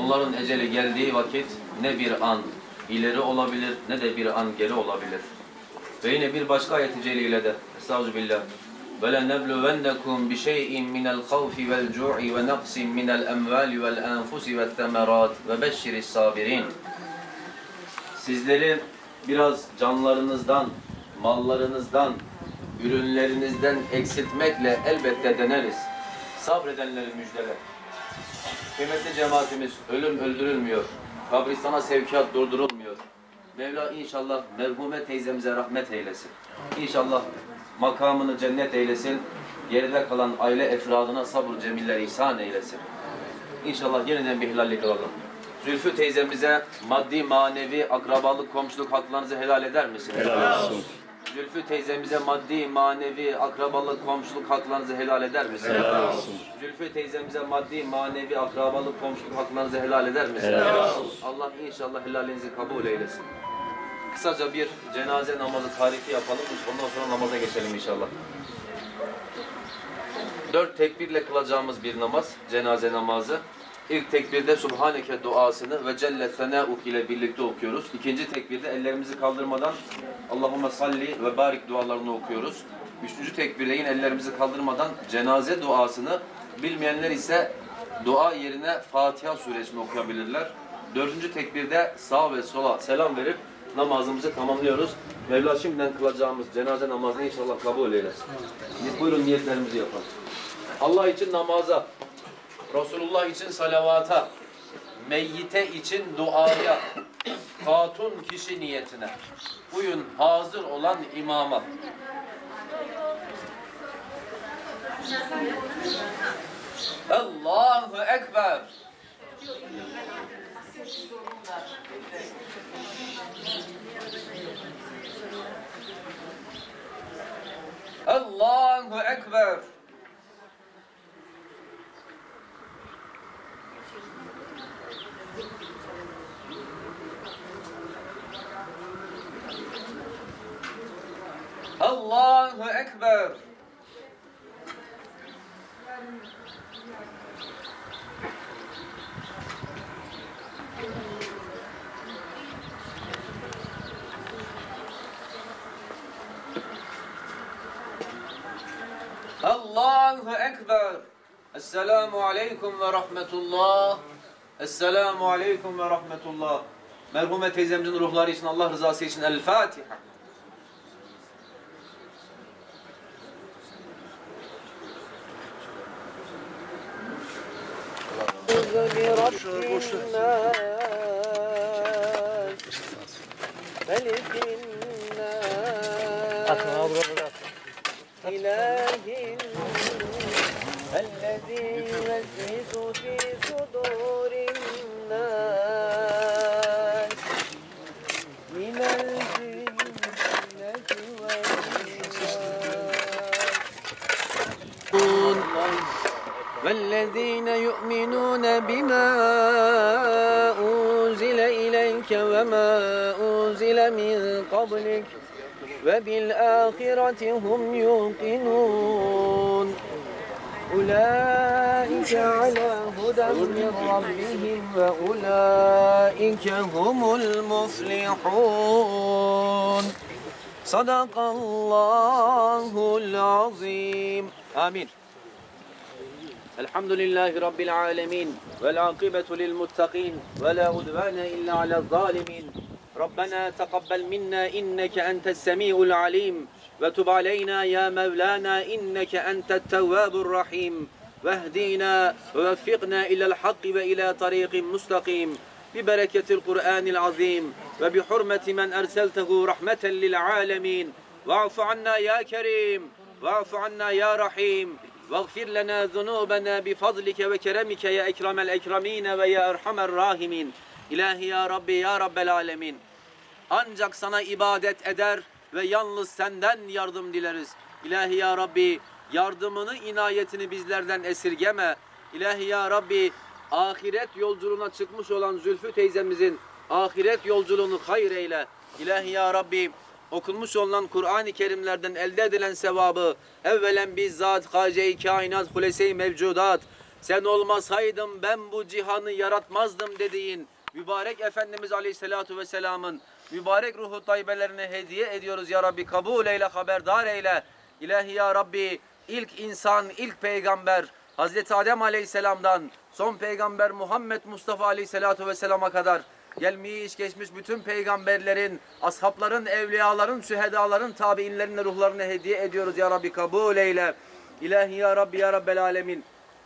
Onların eceli geldiği vakit ne bir an ileri olabilir ne de bir an geri olabilir. Ve yine bir başka ayet-i celilede Estağfirullah. وَلَنَبْلُوَنَّكُمْ بِشَيْءٍ مِنَ الْخَوْفِ وَالْجُوعِ وَنَقْصٍ مِنَ الْأَمْوَالِ وَالْأَنْفُسِ وَالثَّمَرَاتِ وَبَشِّرِ الصَّابِرِينَ. Sizleri biraz canlarınızdan, mallarınızdan, ürünlerinizden eksiltmekle elbette deneriz. Sabredenleri müjdele. Kıymetli cemaatimiz, ölüm öldürülmüyor. Kabristana sevkiyat durdurulmuyor. Mevla inşallah merhume teyzemize rahmet eylesin. İnşallah makamını cennet eylesin. Geride kalan aile efradına sabır cemiller ihsan eylesin. İnşallah yeniden bir helallik alalım. Zülfü teyzemize maddi, manevi, akrabalık, komşuluk haklarınızı helal eder misiniz? Helal olsun. Zülfü teyzemize maddi, manevi, akrabalık, komşuluk haklarınızı helal eder misiniz? Helal olsun. Zülfü teyzemize maddi, manevi, akrabalık, komşuluk haklarınızı helal eder misiniz? Helal olsun. Allah inşallah helalinizi kabul eylesin. Kısaca bir cenaze namazı tarifi yapalım. Ondan sonra namaza geçelim inşallah. 4 tekbirle kılacağımız bir namaz, cenaze namazı. İlk tekbirde Subhaneke duasını ve Celle Senâuk ile birlikte okuyoruz. İkinci tekbirde ellerimizi kaldırmadan Allahümme salli ve barik dualarını okuyoruz. Üçüncü tekbirde yine ellerimizi kaldırmadan cenaze duasını, bilmeyenler ise dua yerine Fatiha suresini okuyabilirler. Dördüncü tekbirde sağ ve sola selam verip namazımızı tamamlıyoruz. Mevla şimdiden kılacağımız cenaze namazını inşallah kabul eylesin. Buyurun niyetlerimizi yapalım. Allah için namaza, Resulullah için salavata, meyyite için duaya, hatun kişi niyetine, uyun hazır olan imama. Allahu Ekber. Allahu Ekber. Allahu Ekber. Allahu Ekber. Esselamu Aleyküm ve Rahmetullah. Esselamu Aleyküm ve Rahmetullah. Merhume teyzemizin ruhları için, Allah rızası için El Fatiha. الذي يوسوس في صدور الناس من الجنة والناس والذين يؤمنون بما أنزل إليك وما أنزل من قبلك وبالآخرة هم يوقنون أولئك على هدى من ربهم وأولئك هم المفلحون صدق الله العظيم آمين. الحمد لله رب العالمين والعاقبة للمتقين ولا عدوان إلا على الظالمين ربنا تقبل منا إنك أنت السميع العليم وتب علينا يا مولانا إنك أنت التواب الرحيم واهدينا ووفقنا إلى الحق وإلى طريق مستقيم ببركة القرآن العظيم وبحرمة من أرسلته رحمة للعالمين واعف عنا يا كريم واعف عنا يا رحيم واغفر لنا ذنوبنا بفضلك وكرمك يا أكرم الأكرمين ويا أرحم الراحمين İlahi ya Rabbi ya Rabbel Alemin. Ancak sana ibadet eder ve yalnız senden yardım dileriz. İlahi ya Rabbi yardımını, inayetini bizlerden esirgeme. İlahi ya Rabbi ahiret yolculuğuna çıkmış olan Zülfü teyzemizin ahiret yolculuğunu hayır eyle. İlahi ya Rabbi okunmuş olan Kur'an-ı Kerimlerden elde edilen sevabı evvelen bizzat Hace-i Kainat Hulese-i Mevcudat sen olmasaydın ben bu cihanı yaratmazdım dediğin mübarek Efendimiz Aleyhisselatu Vesselam'ın mübarek ruhu tayyibelerine hediye ediyoruz ya Rabbi. Kabul eyle, haberdar eyle. İlahi ya Rabbi, ilk insan, ilk peygamber Hazreti Adem Aleyhisselam'dan son peygamber Muhammed Mustafa Aleyhisselatu Vesselam'a kadar gelmiş geçmiş bütün peygamberlerin, ashabların, evliyaların, şühedaların, tabiinlerin ruhlarına hediye ediyoruz ya Rabbi. Kabul eyle. İlahi ya Rabbi ya Rabbel Alemin.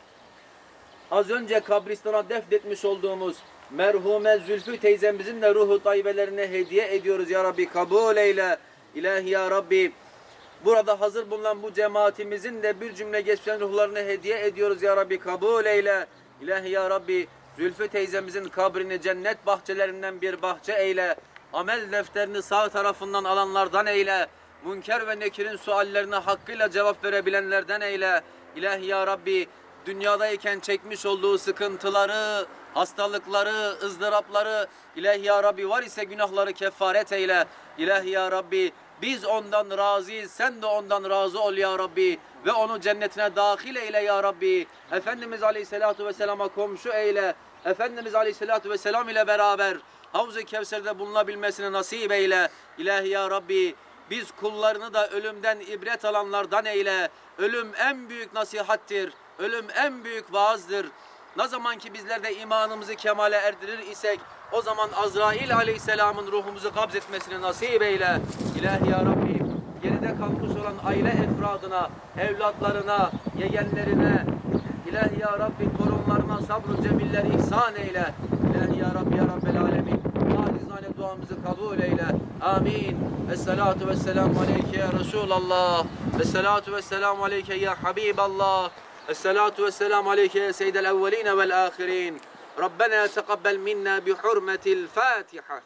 Az önce kabristana defnetmiş olduğumuz merhume Zülfü teyzemizin de ruhu tayyibelerine hediye ediyoruz ya Rabbi. Kabul eyle. İlahi ya Rabbi. Burada hazır bulunan bu cemaatimizin de bir cümle geçen ruhlarını hediye ediyoruz ya Rabbi. Kabul eyle. İlahi ya Rabbi. Zülfü teyzemizin kabrini cennet bahçelerinden bir bahçe eyle. Amel defterini sağ tarafından alanlardan eyle. Münker ve nekirin suallerine hakkıyla cevap verebilenlerden eyle. İlahi ya Rabbi, dünyadayken çekmiş olduğu sıkıntıları, hastalıkları, ızdırapları, İlahi ya Rabbi var ise günahları kefaret eyle. İlahi ya Rabbi, biz ondan razıyız, sen de ondan razı ol ya Rabbi ve onu cennetine dahil eyle ya Rabbi. Efendimiz Aleyhisselatu Vesselam'a komşu eyle. Efendimiz Aleyhisselatu Vesselam ile beraber Havz-ı Kevser'de bulunabilmesini nasip eyle. İlahi ya Rabbi, biz kullarını da ölümden ibret alanlardan eyle. Ölüm en büyük nasihattir. Ölüm en büyük vaazdır. Ne zaman ki bizler de imanımızı kemale erdirir isek o zaman Azrail Aleyhisselam'ın ruhumuzu kabz etmesini nasip eyle. İlahi ya Rabbi, geride kalmış olan aile efradına, evlatlarına, yeğenlerine, İlahi ya Rabbi torunlarına sabrı cemiller ihsan eyle. İlahi ya Rabbi ya Rabbel Alemin. Acizane duamızı kabul eyle. Amin. Esselatu vesselamu aleyke ya Resulallah. Esselatu vesselamu aleyke ya Habiballah. Esselatu vesselamu aleyke ya seyyidel evveline vel ahirin. Rabbena teqabbel minna bi hurmetil Fatiha.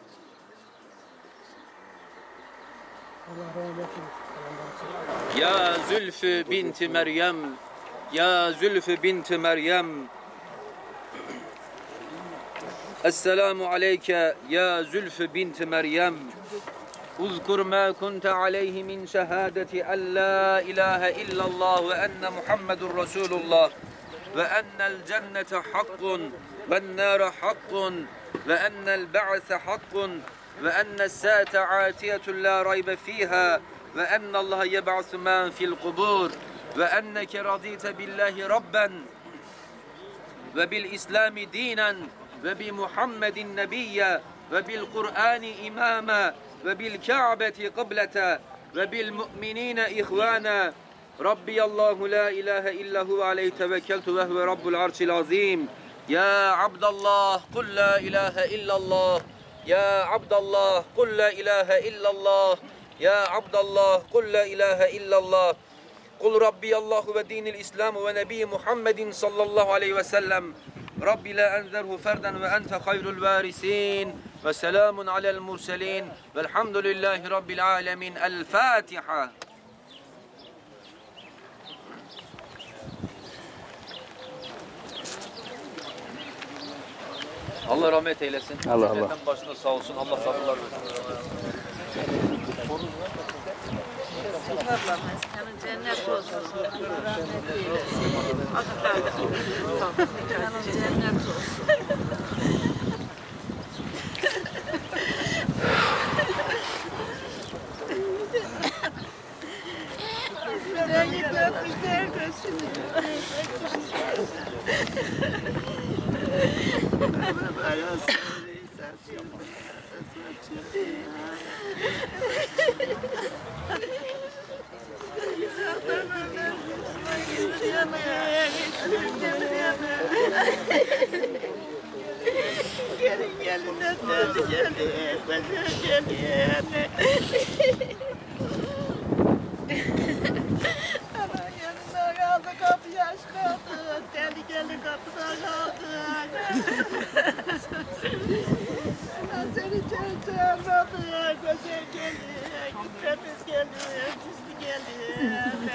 Ya Zülfü binti Meryem, ya Zülfü binti Meryem, Esselamu aleyke ya Zülfü binti Meryem, uzkur ma kunte aleyhi min şehadeti en la ilahe illallah ve enne Muhammedun Resulullah ve ennel cennete hakkun ve nâre hakkun ve ennel ba'se hakkun ve ennes sâte âtiyetun la raybe fîhâ ve ennallaha yeb'asu men fil kubur ve enneke radîte billahi rabben ve bil İslami dinen ve bi Muhammedin nebiyye ve bil Kur'ani imama ve bil Ka'beti kıblete ve bil mu'minine ihvana. Rabbiyallahu la ilahe illahu aleyhi tevekkeltu ve huve rabbul arşil azim. Ya Abdallah kul la ilahe illallah. Ya Abdallah kul la ilahe illallah. Ya Abdallah kul la ilahe illallah. Kul Rabbiyallahu ve dinil İslam ve Nebi Muhammedin sallallahu aleyhi ve sellem. Rabbi la enzerhu ferden ve ente hayrul varisin. Ve selamun alel murselin. Velhamdülillahi Rabbil alemin. El Fatiha. Allah rahmet eylesin. Allah. Cennetten başına sağ olsun. Allah sabırlar versin. Canın cennet olsun. Rahmet eylesin. Canın cennet olsun. Gelin gelin ötesi gelin, ötesi gelin. Ana yanında kaldı, kapıyı açmadı. Deli gelin kapıda kaldı. Ana seni çağırmadı. Güzel gelin, temiz gelin, süslü gelin.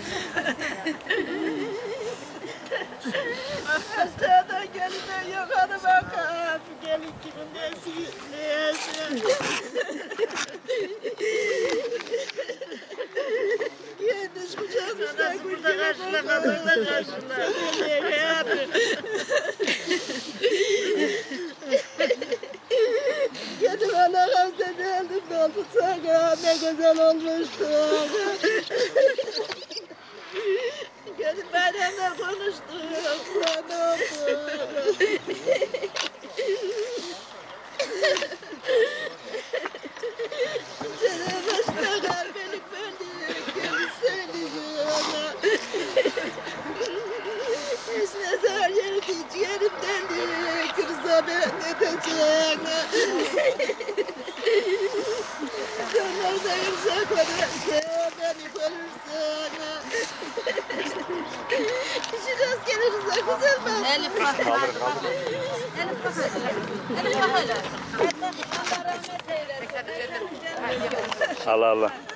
Aşağıdan gelin yukarı bakar. Gelin kimin nesi? Yeniş kucağımızda burada karşılamadığında karşıladı. Geldim doldu sana, ne güzel olmuştu. Gelip benimle konuştuk, sana oldu. Sana başka kalbelik verdik, gelsin ona. Hiç mezar yeri hiç yerimden değil, kırsa ben edeceğim. Canlar sayırsa korursa, beni korursa. İşiniz gelirse güzel mi? Elif bak. Elif bak. Elif bak öyle. Allah rahmet eylesin. Allah Allah.